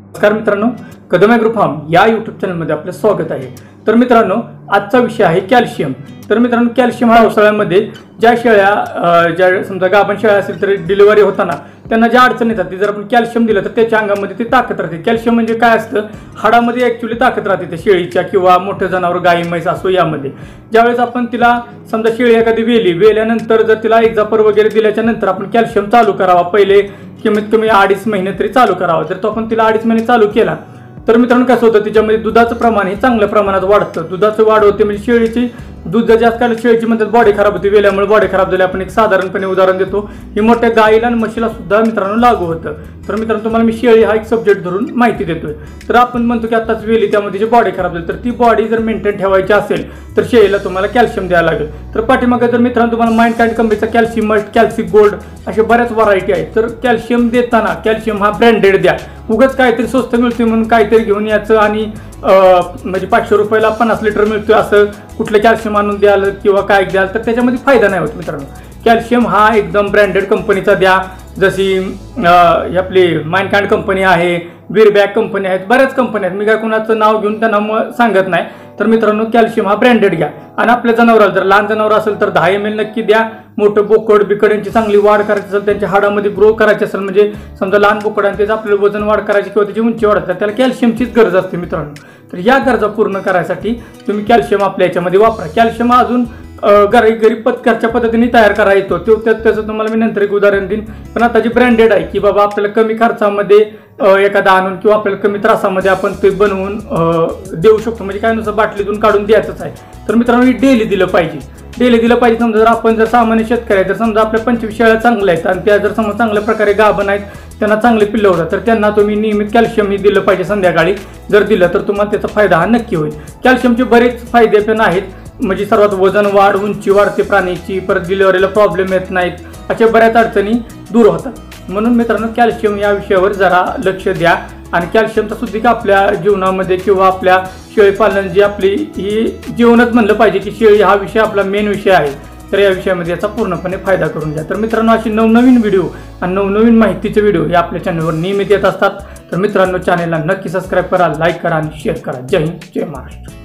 नमस्कार मित्रांनो, Kadam agro farm या यूट्यूब चॅनलमध्ये आपलं स्वागत आहे। तर मित्रांनो, आजचा विषय आहे कॅल्शियम। तर मित्रांनो, कॅल्शियम हा व्यवसायामध्ये ज्या शेळ्या ज्या समजा गाभण शेळ्या असेल तर डिलिव्हरी होताना त्यांना ज्या अडचणी येतात, ती जर आपण कॅल्शियम दिलं तर त्याच्या अंगामध्ये ती ताकद राहते। कॅल्शियम म्हणजे काय असतं, हाडामध्ये ॲक्च्युअली ताकद राहते त्या शेळीच्या किंवा मोठ्या जनावर गाई म्हैस असो यामध्ये। ज्यावेळेस आपण तिला समजा शेळी एखादी वेल्यानंतर जर तिला एक्झापर वगैरे दिल्याच्या नंतर आपण कॅल्शियम चालू करावा, पहिले कमीत कमी 2.5 महिने तरी चालू करावा। जर तो आपण तिला 2.5 महिने चालू केला तर मित्रांनो कसं होतं, तिच्यामध्ये दुधाचं प्रमाण हे चांगल्या प्रमाणात वाढतं। दुधाचं वाढ होते म्हणजे शेळीची दूध जास्त काळ शेळीची म्हणतात बॉडी खराब होते, वेल्यामुळे बॉडी खराब झाली। आपण एक साधारणपणे उदाहरण देतो, ही मोठ्या गाईला आणि म्हशीला सुद्धा मित्रांनो लागू होतं। तर मित्रांनो, तुम्हाला मी शेळी हा एक सब्जेक्ट धरून माहिती देतोय। तर आपण म्हणतो की आताच वेली त्यामध्ये जी बॉडी खराब झाली, तर ती बॉडी जर मेंटेन ठेवायची असेल तर शेळीला तुम्हाला कॅल्शियम द्यायला लागेल। तर पाठीमागे जर मित्रांनो तुम्हाला माइंडकाइंड कंपनीचा कॅल्शियम मल्ट, कॅल्शियम गोल्ड अशा बऱ्याच व्हरायटी आहेत। तर कॅल्शियम देताना कॅल्शियम हा ब्रँडेड द्या, उगाच काहीतरी स्वस्त मिळतोय म्हणून काहीतरी घेऊन याचं आणि म्हणजे 500 रुपयाला 50 लिटर मिळतोय असं कुठलं कॅल्शियम आणून द्याल किंवा काय द्याल तर त्याच्यामध्ये फायदा नाही होत मित्रांनो। कॅल्शियम हा एकदम ब्रँडेड कंपनीचा द्या, जशी आपली माइंडकाइंड कंपनी आहे, वीरबॅग कंपनी आहेत, बऱ्याच कंपनी आहेत। मी काय कोणाचं नाव घेऊन त्यांना सांगत नाही। तर मित्रांनो, कॅल्शियम हा ब्रँडेड घ्या आणि आपल्या जनावराला जर लहान जनावर असेल तर 10 ml नक्की द्या। मोठं बोकड बिकड यांची चांगली वाढ करायची असेल, त्यांच्या हाडामध्ये ग्रो करायची असेल, म्हणजे समजा लहान बोकड आणि त्याचं आपल्याला वजन वाढ करायची किंवा त्याची उंची वाढायची, त्याला कॅल्शियमचीच गरज असते मित्रांनो। तर या गरजा पूर्ण करायसाठी तुम्ही कॅल्शियम आपल्या याच्यामध्ये वापरा। कॅल्शियम अजून घरच्या पद्धतीने तयार करा येतो, त्याचं तुम्हाला मी नंतर एक उदाहरण देईन। पण आता जी ब्रँडेड आहे की बाबा आपल्याला कमी खर्चामध्ये एखादा आणून किंवा आपल्याला कमी त्रासामध्ये आपण ते बनवून देऊ शकतो, म्हणजे काय नुसतं बाटलीतून काढून द्यायचंच आहे। तर मित्रांनो, ही डेली दिलं पाहिजे। समजा जर आपण जर सामान्य शेतकरी आहे, तर समजा आपल्या 25 शेळ्या चांगल्या आहेत आणि त्या जर समजा चांगल्या प्रकारे गाभण आहेत, त्यांना चांगले पिल्लं होतात, तर त्यांना तुम्ही नियमित कॅल्शियम दिलं पाहिजे संध्याकाळी। जर दिलं तर तुम्हाला त्याचा फायदा हा नक्की होईल। कॅल्शियमचे बरेच फायदे पण आहेत, म्हणजे सर्वात वजन वाढ, उंची वाढते प्राणीची, परत डिलिव्हरीला प्रॉब्लेम येत नाहीत, अशा बऱ्याच अडचणी दूर होतात। म्हणून मित्रांनो, कॅल्शियम या विषयावर जरा लक्ष द्या आणि कॅल्शियमचा सुद्धा आपल्या जीवनामध्ये किंवा आपल्या शेळी पालन जी आपली ही जीवनच म्हणलं पाहिजे की शेळी हा विषय आपला मेन विषय आहे। तर या विषयामध्ये याचा पूर्णपणे फायदा करून घ्या। तर मित्रांनो, अशी नवनवीन व्हिडिओ आणि नवनवीन माहितीचे व्हिडिओ हे आपल्या चॅनलवर नियमित येत असतात। तर मित्रांनो, चॅनलला नक्की सबस्क्राईब करा, लाईक करा आणि शेअर करा। जय हिंद, जय महाराष्ट्र।